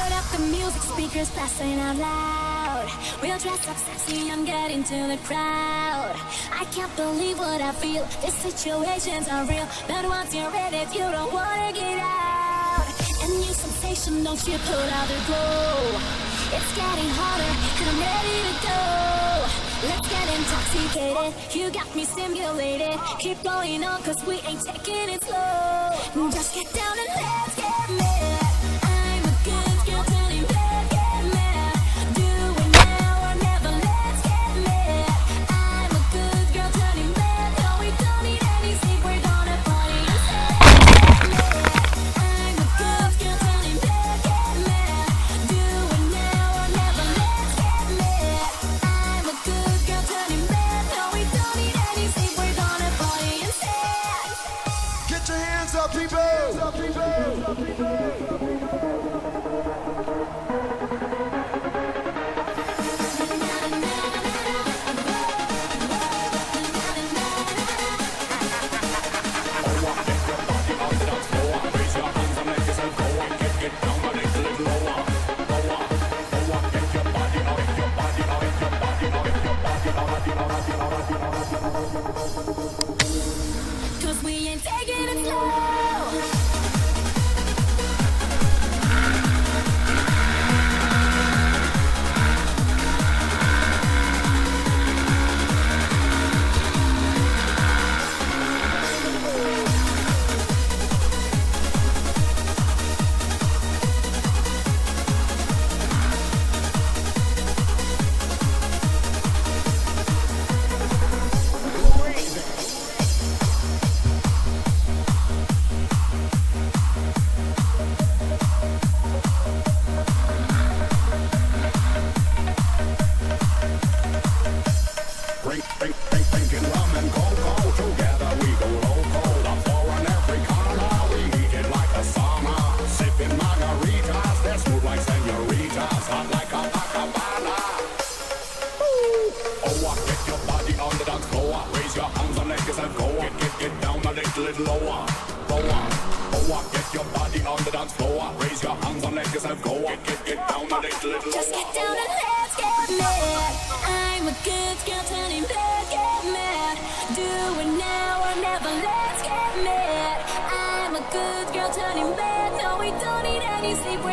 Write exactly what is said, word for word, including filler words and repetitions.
Turn up the music, speakers blasting out loud. We'll dress up sexy and get into the crowd. I can't believe what I feel, these situations are real. But once you're in it, you don't wanna get out. A new sensation, don't you put out the glow. It's getting hotter and I'm ready to go. Let's get intoxicated, you got me stimulated. Keep going on cause we ain't taking it slow. Just get down and let's get mad. I'm a good girl turning bad, get mad. Do it now or never, let's get mad. I'm a good girl turning bad. No, we don't need any sleep, we're gonna party instead. I'm a good girl turning bad, get mad. Do it now or never, let's get mad. I'm a good girl turning bad. No, we don't need any sleep, we're gonna party instead. Get your hands up, people! Up, people! Up, people! Cause we ain't taking it slow. Just get down and let's get mad. I'm a good girl turning bad, get mad. Do it now or never, let's get mad. I'm a good girl turning bad. No, we don't need any sleep.